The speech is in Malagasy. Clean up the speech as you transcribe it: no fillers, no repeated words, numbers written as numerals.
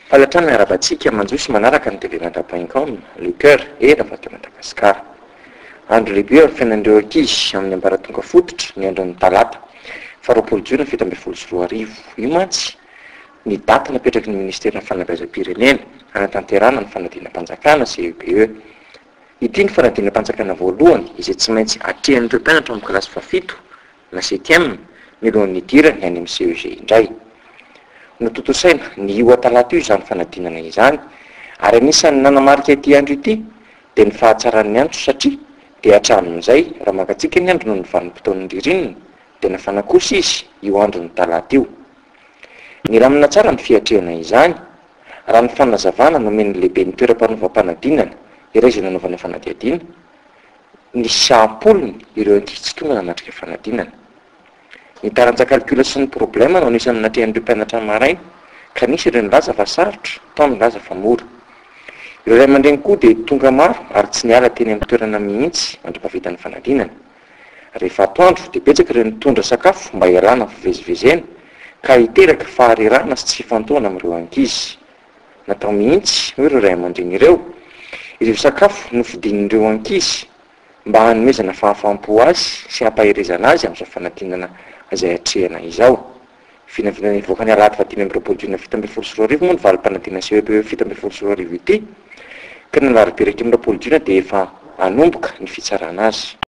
Falatrana miarabantsika manjosy manaraka ny tv-mandra.com le cœur eravatao Madagasikara. Andro lehibe ary fiainan'ireo ankizy amin'ny ambaratonga fototra ny andron'ny talata faharoapolo jona fito ambin'ny folo sy roa arivo. Io mantsy ny daty napetraky ny ministerina fanabeazam-pirenena hanatanterana ny fanadinam-panjakana CEPE. Ity ny fanadinam-panjakana voalohany izay tsy maintsy atrehan'ireo mpianatra amin'ny kilasy fafito na 7e milohan'ny idirany any amin'ny CEG indray. Nototosaina ny io talata io izany fanadinana izany, ary anisan'ny nanamarika ity andro ity dia ny fahatsaran'ny andro satria dia hatramin'izay raha makatsika ny andro no ny vanim-potoan'ny ririnina dia nafana kosa izy io andro ny talata io. Ny ramina tsara ny fiatrehana izany raha ny fanazavana nomeny lehibe ny toeram-panovam-panadinana iray izay nanaovana fanadiadina ny sampolony ireo ankizy tsy tonga nanatrika fanadinana. Ny taranja calcul sy ny problema no anisan'ny natrehan'ireo mpianatra maraina ka nisy ireo nilaza fa sarotra, tao nilaza fa mora. Ireo ray aman-dreny koa dia tonga maro ary tsy niala teny amin'ny toerana mihitsy mandra-pahavita ny fanadinana. Rehefa atoandro dia betsaka ireo nitondra sakafo mba hialana amin'ny fivezivezena ka hiteraka faharirana sy tsy fifantohana amin'ireo ankizy. Natao mihitsy hoe ireo ray aman-dreny ireo sakafo nofidian'ireo ankizy mba hanomezana fahafampo azy sy hampaherezana azy amin'izao fanadinana izay hatrehana izao. Vinavinana nivoaka ny alahady 25/7/2024 moa ny valim-panadinana CEPE 7/2024 ity, ka ny alarobia 2/20 dia efa hanomboka ny fitsarana azy.